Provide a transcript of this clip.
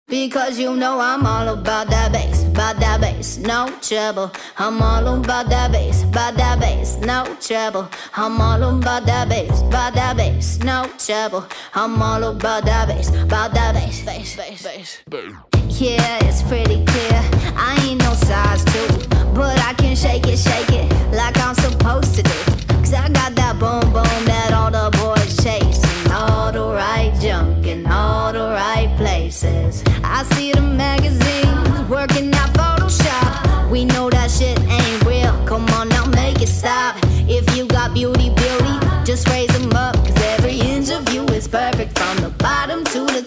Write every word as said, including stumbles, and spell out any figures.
Because you know I'm all about that bass, about that bass, no trouble. I'm all about that bass, about that bass, no trouble. I'm all about that bass, about that bass, no trouble. I'm all about that bass, about that bass, bass, bass, bass. Yeah, it's pretty clear, I ain't no size two, but I can shake it, shake it like I'm supposed to do. Cause I got that boom boom that all the boys chase, and all the right junk in all the right places. I see the magazines working out Photoshop. We know that shit ain't real, come on now make it stop. If you got beauty, beauty, just raise them up. Cause every inch of you is perfect from the bottom to the